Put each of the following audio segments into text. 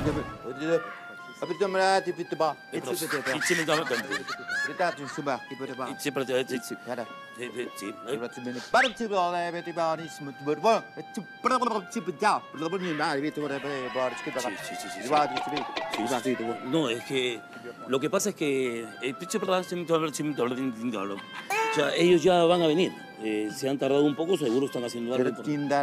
No, es que lo que pasa es que o sea, ellos ya van a venir. Se han tardado un poco, seguro están haciendo algo.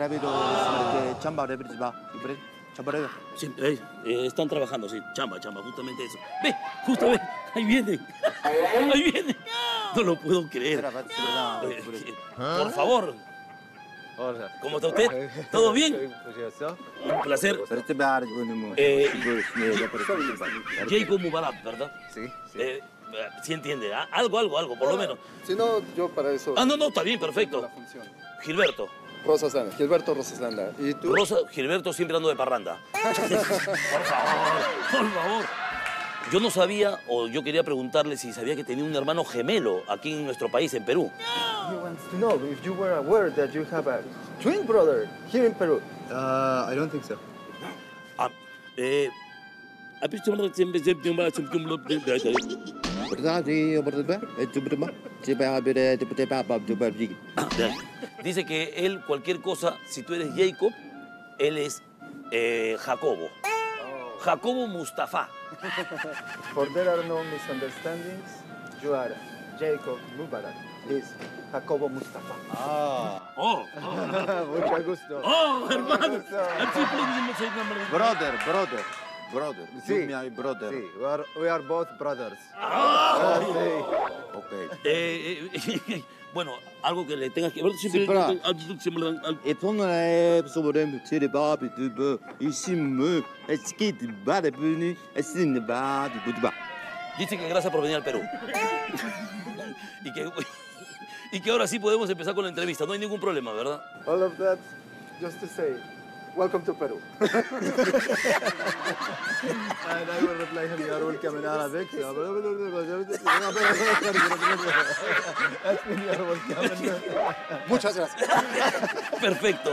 Sí, están trabajando, sí, chamba, justamente eso. Ve, justo ve, ahí vienen. Ahí vienen. No lo puedo creer. Por favor. Hola. ¿Cómo está usted? ¿Todo bien? Un placer. Jacob Mubarak, ¿verdad? Sí. Sí entiende, ¿ah? Algo, por lo menos. Si no, yo para eso... No, está bien, perfecto. La función. Gilberto. Gilberto Rosaslanda. ¿Y tú? Gilberto siempre ando de parranda. Por favor. Yo no sabía, o yo quería preguntarle si sabía que tenía un hermano gemelo aquí en nuestro país, en Perú. He wants to know if you were aware that you have a twin brother here in Peru. I don't think so. Dice que él, cualquier cosa, si tú eres Jacob, él es Jacobo. Jacobo Mustafa. For there are no misunderstandings, you are Jacob Mubarak. Is Jacobo Mustafa. Mucho gusto. Hermano. Brother. Sí. My brother. Sí, we are both brothers. Okay. Bueno, algo que le tengas que ver. Sí, pero... Dice que gracias por venir al Perú. y que ahora sí podemos empezar con la entrevista. No hay ningún problema, ¿verdad? All of that, just to say, welcome to Peru. And I will reply him, you are welcome in Arabic. Muchas gracias. Perfecto.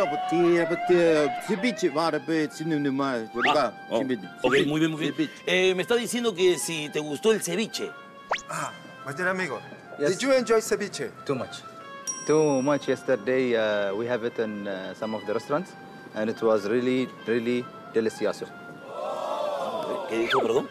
Ok, muy bien. Me está diciendo que si te gustó el ceviche. My dear amigo, did you enjoy ceviche? Too much. Too much. Yesterday, we have it in some of the restaurants, and it was really, really delicioso. ¿Qué dijo, perdón?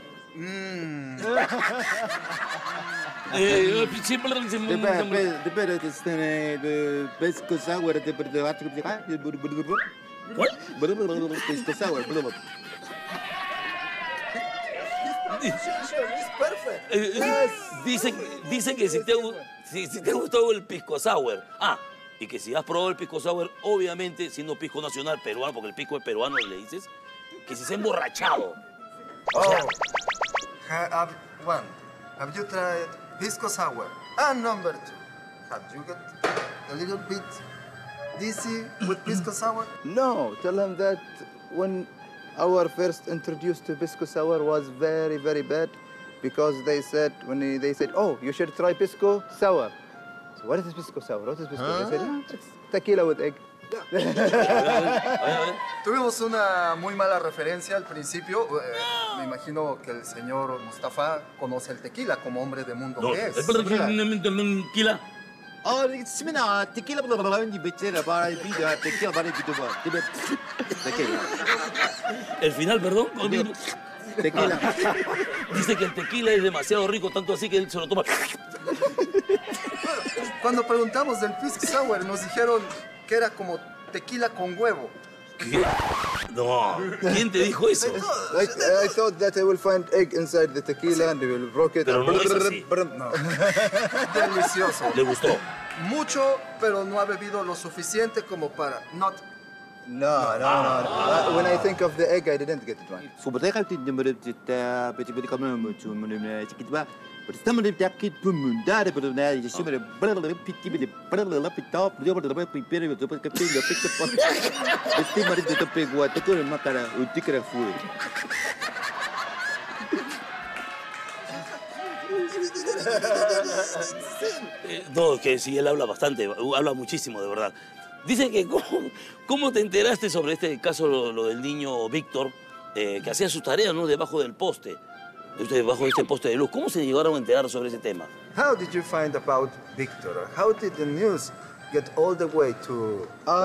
Dicen que si te ha gustado el pisco sour. Y que si has probado el pisco sour, obviamente, siendo pisco nacional peruano, porque el pisco es peruano, le dices, que si se ha emborrachado. One, have you tried pisco sour? And number two, have you got a little bit dizzy with pisco sour? No, tell him that when our first introduced to pisco sour was very, very bad, because they said, they said, oh, you should try pisco sour. So what is pisco sour? What is pisco? They said, it's tequila with egg. Tuvimos una muy mala referencia al principio. Me imagino que el señor Mustafa conoce el tequila como hombre de mundo que es. Tequila. El final, perdón. Tequila. Dice que el tequila es demasiado rico, tanto así que él se lo toma. Cuando preguntamos del pisco sour, nos dijeron que era como tequila con huevo. ¿Qué? No. ¿Quién te dijo eso? I thought that I will find egg inside the tequila and we will rock it. Pero no es así. No. Delicioso. ¿Le gustó? Mucho, pero no ha bebido lo suficiente como para not. No. When I think of the egg, I didn't get it right. No, que sí, él habla bastante, habla muchísimo, de verdad. Dice que, ¿cómo te enteraste sobre este caso, lo del niño Víctor? que hacía sus tareas, ¿no? Debajo del poste. Debajo de este poste de luz. ¿Cómo se llegaron a enterar sobre ese tema? How did you find about Victor? How did the news get all the way to...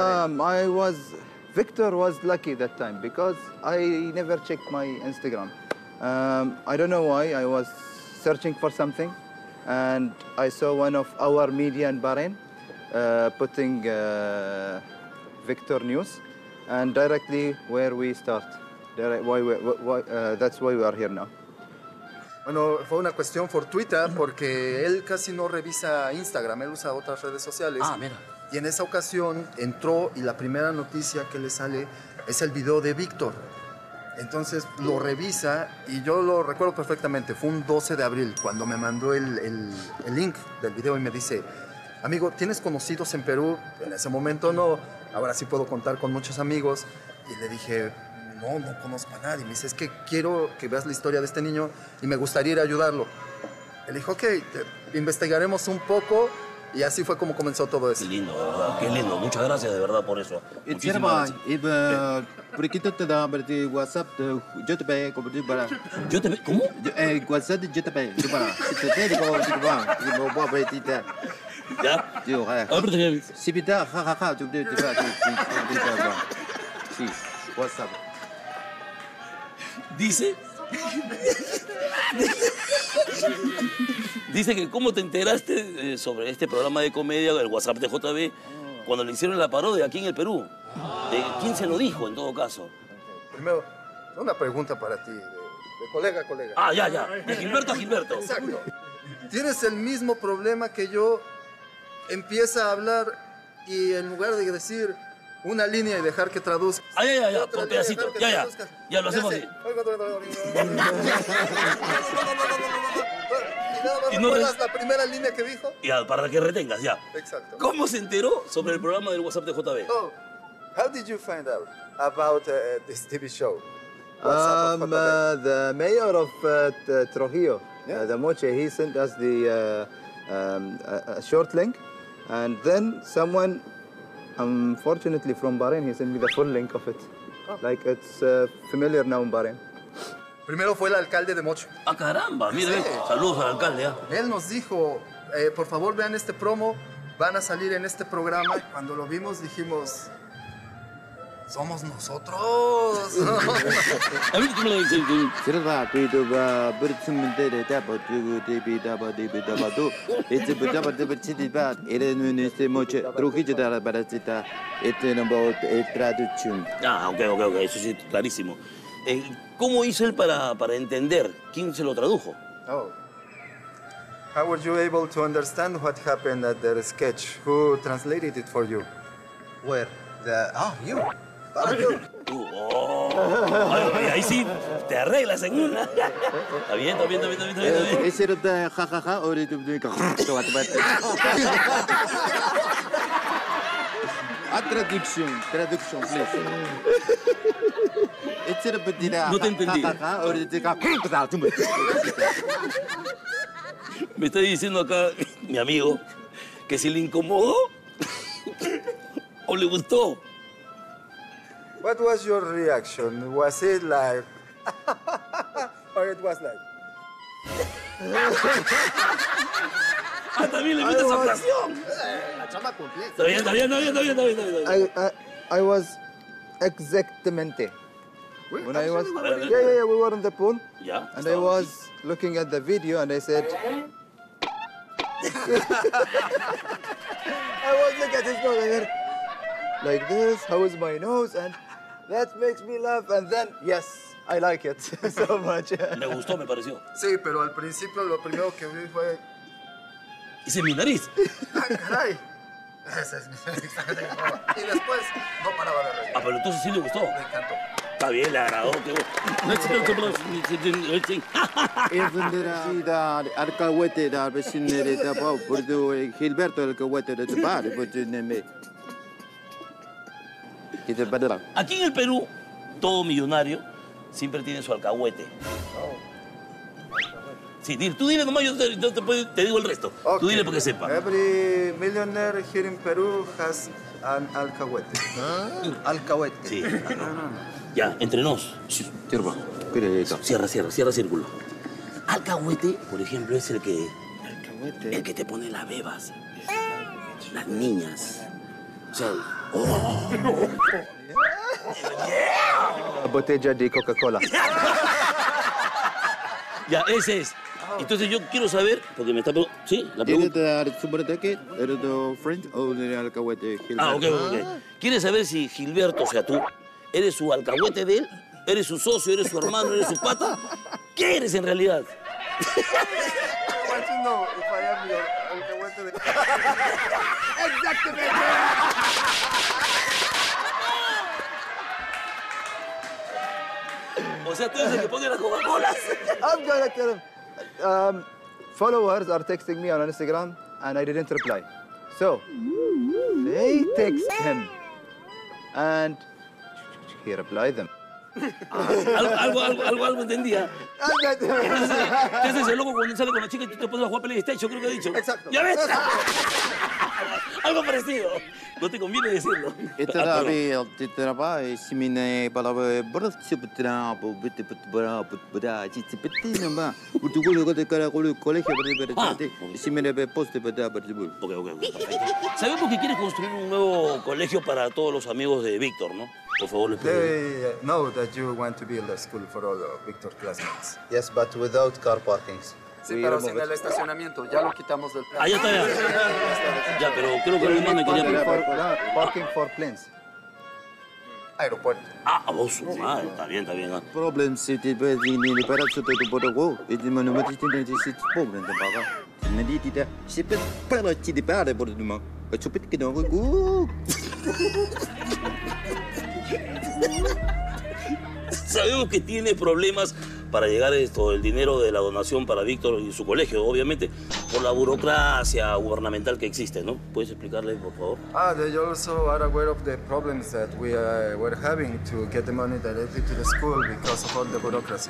Victor was lucky that time because I never checked my Instagram. I don't know why. I was searching for something and I saw one of our media in Bahrain putting Victor News and directly where we start. That's why we are here now. Bueno, fue una cuestión por Twitter porque él casi no revisa Instagram, él usa otras redes sociales. Ah, mira. Y en esa ocasión entró y la primera noticia que le sale es el video de Víctor. Entonces lo revisa y yo lo recuerdo perfectamente. Fue un 12 de abril cuando me mandó el link del video y me dice, amigo, ¿tienes conocidos en Perú? En ese momento no, ahora sí puedo contar con muchos amigos. Y le dije, no conozco a nadie. Me dice, es que quiero que veas la historia de este niño y me gustaría ir a ayudarlo. Él dijo, ok, investigaremos un poco. Y así fue como comenzó todo eso. Qué lindo, de verdad, qué lindo. Muchas gracias, de verdad, por eso. Muchísimas gracias. WhatsApp yo te veo como tú para. ¿Yo te veo? ¿Cómo? WhatsApp yo te veo tú para. ¿Ya? Si pita jajaja yo te sí, WhatsApp. Dice que cómo te enteraste sobre este programa de comedia, el WhatsApp de JB, cuando le hicieron la parodia aquí en el Perú. ¿Quién se lo dijo, en todo caso? Primero, una pregunta para ti, de colega a colega. Ah, ya. De Gilberto a Gilberto. Exacto. ¿Tienes el mismo problema que yo? Empieza a hablar y en lugar de decir una línea y dejar que traduzca. Ah, ya, por pedacito. Ya lo hacemos así. ¿Y no recuerdas la primera línea que dijo? Ya, para que retengas, ya. Exacto. ¿Cómo se enteró sobre el programa del WhatsApp de JB? Oh, how did you find out about this TV show? The mayor of Trujillo, the Moche, he sent us the a short link, and then someone, unfortunately from Bahrain, he sent me the full link of it. Oh. Like it's familiar now in Bahrain. Primero fue el alcalde de Mocho. Ah, caramba, mire, sí. Saludos al alcalde. Él nos dijo, por favor vean este promo, van a salir en este programa. Y cuando lo vimos dijimos, somos nosotros. A mí me lo dicen. Ah, ok, eso sí, clarísimo. ¿Cómo hizo él para entender? ¿Quién se lo tradujo? Oh. How were you able to understand what happened at the sketch? Who translated it for you? Where? You. Ahí sí, te arreglas en una. Está bien. Ese era jajaja, traducción, please. No te entendí. Me está diciendo acá mi amigo que si le incomodó o le gustó. What was your reaction? Was it like, or it was like? Ah, también le metes esa pasión. La chama completa. Está bien. I was exactamente. When I was, we were in the pool, and I was looking at the video, and I said, I was looking at his nose, like this, how is my nose, and that makes me laugh, and then, yes, I like it so much. Me gustó, me pareció. Sí, pero al principio lo primero que vi fue... Hice mi nariz. ¡Ah, caray! Esa es mi nariz. Y después no paraba de reír. Ah, pero entonces sí le gustó. Me encantó. Está bien, le agradó. Aquí en el Perú, todo millonario siempre tiene su alcahuete. Sí, tú dile nomás, yo te digo el resto. Okay. Tú dile para que sepa. Every millionaire here in Peru has an alcahuete. Alcahuete. Sí. Ya, entre nos. Cierra. Cierra círculo. Alcahuete, por ejemplo, es el que te pone las bebas. Las niñas. O sea, Botella de Coca-Cola. ya, ese es. Entonces yo quiero saber, porque me está preguntando... ¿Sí? La pregunta... Ah, ok. ¿Quieres saber si Gilberto, o sea, tú, eres su alcahuete de él? ¿Eres su socio? ¿Eres su hermano? ¿Eres su pata? ¿Qué eres en realidad? Exactamente. O sea, tú eres el que pone las Coca-Colas. I'm gonna tell him. Followers are texting me on Instagram and I didn't reply. So they text him and he replied them. Algo entendía. Te haces el loco cuando sale con la chica y tú te pones a jugar PlayStation, creo que ha dicho. Exacto. ¿Ya ves? Algo parecido. No te conviene decirlo. Ok, perfecto. Sabemos que quieres construir un nuevo colegio para todos los amigos de Víctor, ¿no? Por favor, les pido. They know that you want to build a school for all Victor classmates. Yes, but without car parkings. Sí, pero sin el estacionamiento. Ya lo quitamos del plan. Ah, ya está, ya. Ya, pero creo que alguien más me quería preguntar. Parking for planes. Aeropuerto. Ah, vos, madre. Está bien, está bien. ¿No? Problem city be ni para su to bodo. It man no mati tin sit problem de baga. Nadi tita sipet para ci di pare por duma. Chupit que no go. Sabemos que tiene problemas para llegar el dinero de la donación para Víctor y su colegio, obviamente, por la burocracia gubernamental que existe, ¿no? ¿Puedes explicarle, por favor? They also are aware of the problems that we were having to get the money directly to the school because of all the bureaucracy.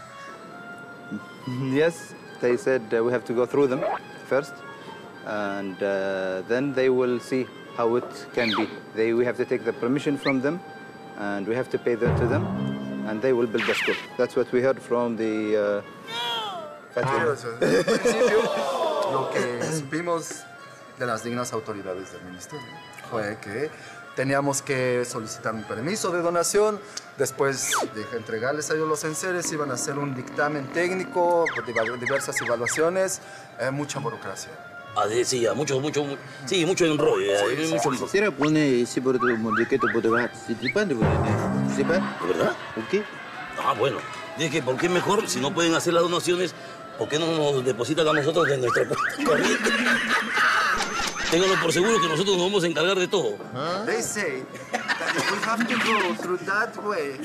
Yes, they said we have to go through them first, and then they will see how it can be. We have to take the permission from them, and we have to pay them to them, and they will build the school. That's what we heard from the... En principio, lo que supimos de las dignas autoridades del ministerio fue que teníamos que solicitar un permiso de donación, después de entregarles a ellos los enseres, iban a hacer un dictamen técnico, diversas evaluaciones, mucha burocracia. Ah, sí, ya, mucho enrollo. Será pone si por tu mundo que tu puedo ver. Si te pande por ¿sí pa? ¿De verdad? ¿Ok? Ah, bueno. Dije que, ¿por qué mejor, si no pueden hacer las donaciones, por qué no nos depositan a nosotros de nuestra cuenta corriente? Ténganlo por seguro que nosotros nos vamos a encargar de todo. They say that if we have to go through that way,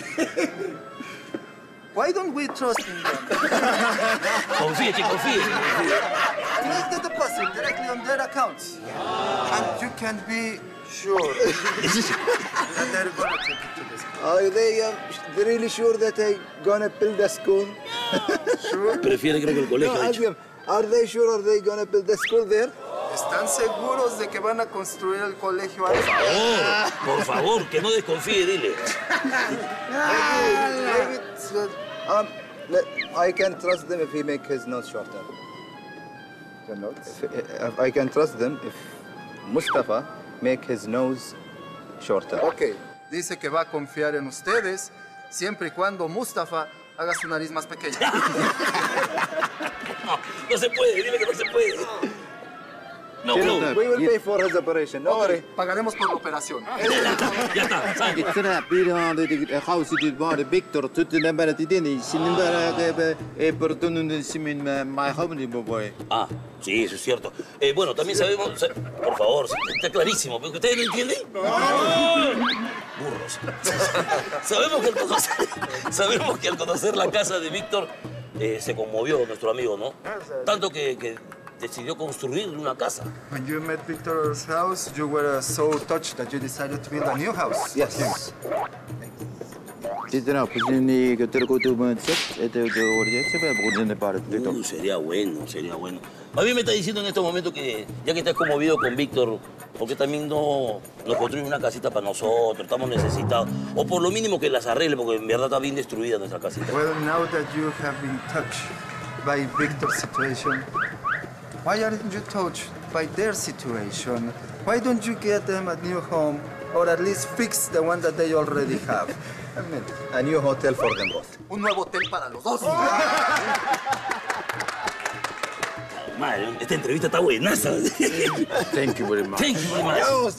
why don't we trust in them? Confíe. Make the deposit directly on their accounts, and you can be sure that they're gonna take it to the school. Are they really sure that they're gonna build a school? Sure. Prefiere, creo que el colegio. No, ha ask dicho. them, are they sure they gonna build a school there? ¿Están seguros de que van a construir el colegio ahí? Por favor, que no desconfíe, dile. Maybe it's, I can trust them if he make his nose shorter. the notes. If I can trust them if Mustafa make his nose shorter. Ok, dice que va a confiar en ustedes siempre y cuando Mustafa haga su nariz más pequeña. No se puede, dile que no se puede. No. We will pay for his operation. No worry. Pagaremos por la operación. Ya está, ¿sabes? Será pero de house it va de Victor tu te lembra ti tieni sin lembra que por tu no simin my home boy. Ah, sí, eso es cierto. Bueno, también sabemos... Por favor, está clarísimo, pero ustedes no entienden. Burros. Sabemos que al conocer la casa de Víctor se conmovió nuestro amigo, ¿no? Tanto que decidió construir una casa. When you met Victor's house, you were so touched that you decided to build a new house. Yes. Titera, pues ni que te lo cuento más, Sería bueno, sería bueno. Más bien me está diciendo en estos momentos que, ya que estás conmovido con Víctor, ¿por qué también no nos construye una casita para nosotros? Estamos necesitados. O por lo mínimo que las arregle, porque en verdad está bien destruida nuestra casita. Well, now that you have been touched by Victor's situation, why aren't you touched by their situation? Why don't you get them a new home, or at least fix the one that they already have? I mean, A new hotel for them both. un nuevo hotel para los dos. Madre, esta entrevista está buenaza. Thank you very much. Thank you very much.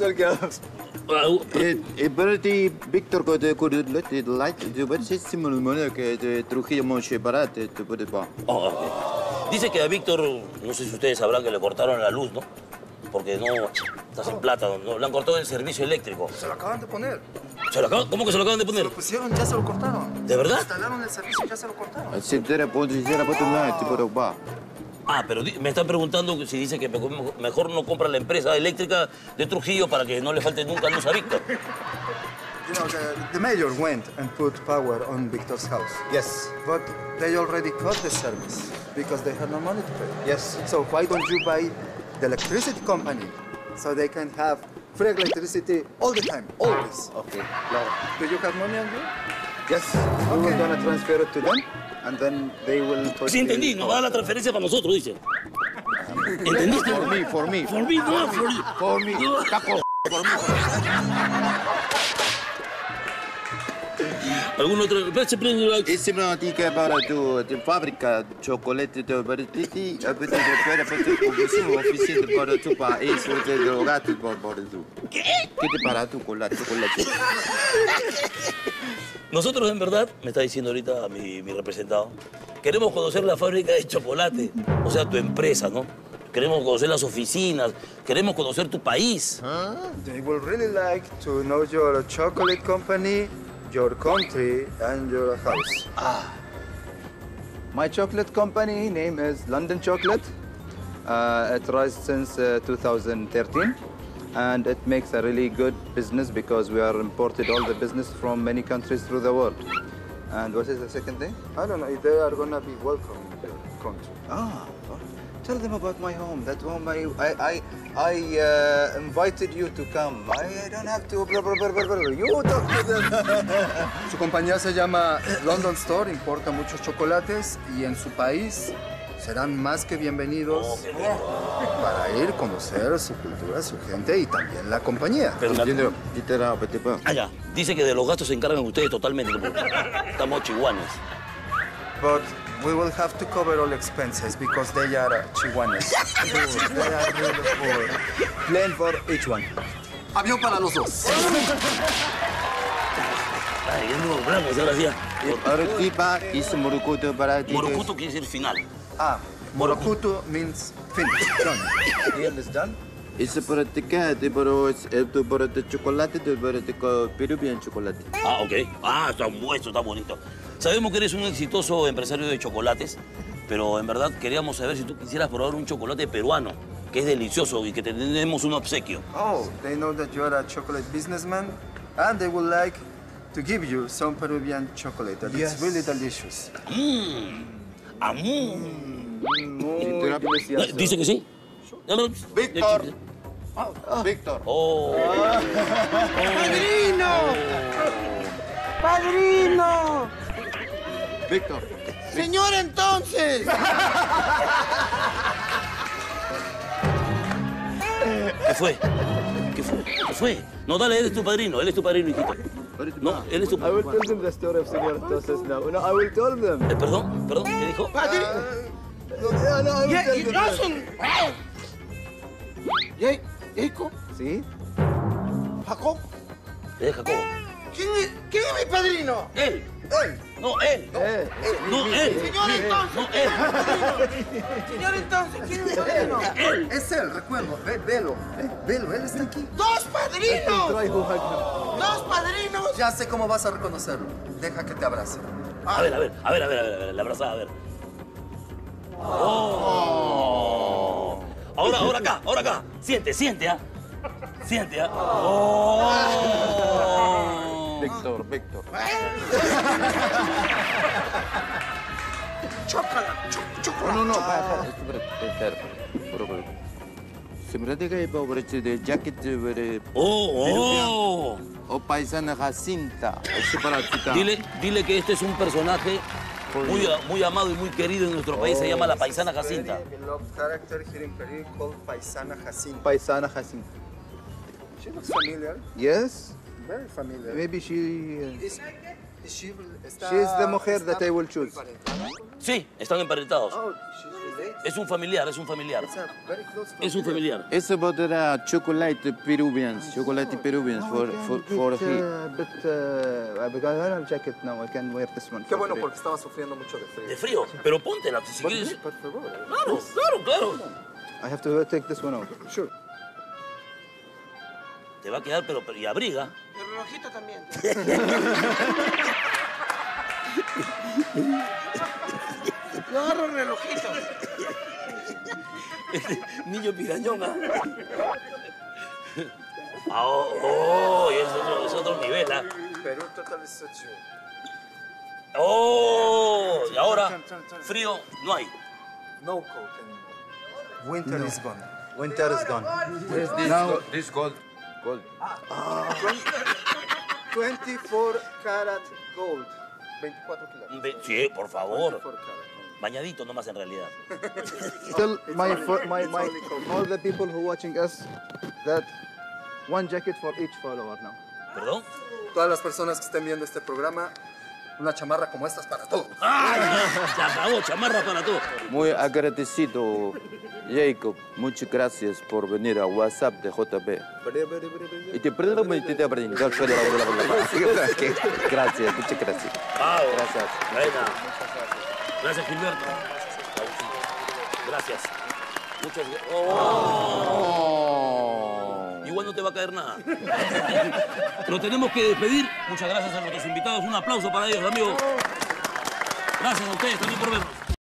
Pero ti, Víctor, que te curioso, te like, te parece simulmano que te trujimos separate, te puedes pa. Oh, ok. Dice que a Víctor, no sé si ustedes sabrán que le cortaron la luz, ¿no? Porque no, está sin plata, no, le han cortado el servicio eléctrico. Se lo acaban de poner. ¿Cómo que se lo acaban de poner? Lo pusieron, ya se lo cortaron. ¿De verdad? Instalaron el servicio y ya se lo cortaron. Si te era punto, si era punto nada, te puedo pa. Ah, pero me están preguntando si dice que mejor no compra la empresa eléctrica de Trujillo para que no le falte nunca luz a Víctor. You know, the mayor went and put power on Victor's house. Yes. But they already cut the service because they had no money to pay. Yes. So why don't you buy the electricity company so they can have free electricity all the time, always? Okay, claro. Do you have money on you? Yes. We were gonna transfer it to them, and then they will put. Sí, entendí, nos va a dar la transferencia para nosotros, dice. ¿Entendiste? For me, for me. For me, no, for you. For me. Taco. ¿Algún otro? E sembra che para tu fabbrica chocolate tu per ti, avete per oficina para tu pa e so te drogati por tu. ¿Qué te para tu con la chocolate? Nosotros, en verdad, me está diciendo ahorita mi representado, queremos conocer la fábrica de chocolate, o sea, tu empresa, ¿no? Queremos conocer las oficinas, queremos conocer tu país. They will really like to know your chocolate company, your country, and your house. My chocolate company name is London Chocolate. It runs since 2013, and it makes a really good business because we are imported all the business from many countries through the world. And what is the second thing? I don't know if they are gonna be welcome in your country. Tell them about my home. That home I invited you to come. I don't have to. Blah, blah, blah, blah, blah. You talk to them. Su compañía se llama London Store, importa muchos chocolates y en su país serán más que bienvenidos para ir a conocer su cultura, su gente y también la compañía. Pero Literal, ya. Dice que de los gastos se encargan ustedes totalmente, como estamos chihuanes. But we will have to cover all expenses because they are chihuahuas. They are really poor. Plane for each one. Avión para los dos. Ay, ya no logramos, ahora sí. Artipa y su morucuto para ti. Morocuto quiere decir final. Morokuto means finish. Done. You understand? Eso para ti que te pero tu para tu chocolate, tu para tu peruvian chocolate. Ok. Está bonito. Sabemos que eres un exitoso empresario de chocolates, pero en verdad queríamos saber si tú quisieras probar un chocolate peruano, que es delicioso y que te tenemos un obsequio. Oh, they know that you are a chocolate businessman and they would like to give you some Peruvian chocolate. That Yes. It's really delicious. Muy delicioso. ¿Dice que sí? Víctor. Víctor. Oh. ¡Padrino! Víctor. ¡Señor, entonces! ¿Qué fue? ¿Qué fue? No, dale, él es tu padrino, hijito. No, él es tu I will padrino. tell them the story of Senor Entonces now. No, I will tell them. Perdón, ¿qué dijo? ¡Padrino! Yeah, no, I will tell them. ¿Jacob? ¿Sí? ¿Jacob? Jacobo. ¿Quién es mi padrino? Él. No, él. No, él. Señor, entonces. No, él. Señor, entonces, ¿quién es mi padrino? Él. Es él, recuerdo. Velo. Velo, él está aquí. ¡Dos padrinos! Try who had him. ¡Dos padrinos! Ya sé cómo vas a reconocerlo. Deja que te abrace. A ver, la abrazada, a ver. Oh. Ahora acá. Siente, ¿ah? Oh. Víctor, Víctor. Chocolate. No, espera. Sebenarnya kayak bawa de jacket de ¡Oh! o paisana Jacinta. Es para citar. Dile que este es un personaje muy amado y muy querido en nuestro país. Se llama la paisana Jacinta. Very beloved character here in Peru called Paisana Jacinta. Paisana Jacinta. She looks familiar. Yes? Very familiar. Maybe she... She She's the mujer that I will choose. Sí, están emparentados. Oh, she's related. Es un familiar, es un familiar. It's a very close Es un familiar. Eso era chocolate Peruvians for he. Because I don't have jacket now, I can wear this one. Qué bueno, porque estaba sufriendo mucho de frío. De frío, pero póntela si quieres. Por favor. Claro. I have to take this one out. Sure. Te va a quedar, pero y abriga. El relojito también. Yo agarro el relojito. Niño pirañón, ¿ah? Oh, es otro nivel, ¿ah? Perú totally suits you. Oh, y ahora, frío no hay. No coat anymore. Winter is gone. Winter is gone. This gold. 24 karat gold. 24 kilos. Sí, por favor. 24 karat. Bañadito nomás en realidad. Tell all the people who watching us that one jacket for each follower now. ¿Perdón? Todas las personas que estén viendo este programa, una chamarra como esta es para todos. Se acabó, chamarra para todos. Muy agradecido, Jacob. Muchas gracias por venir a WhatsApp de JB. Y te Gracias, muchas gracias. Gracias. Gracias, Gilberto. Gracias. Muchas gracias. Igual no te va a caer nada. Lo tenemos que despedir. Muchas gracias a nuestros invitados. Un aplauso para ellos, amigos. Gracias a ustedes también por vernos.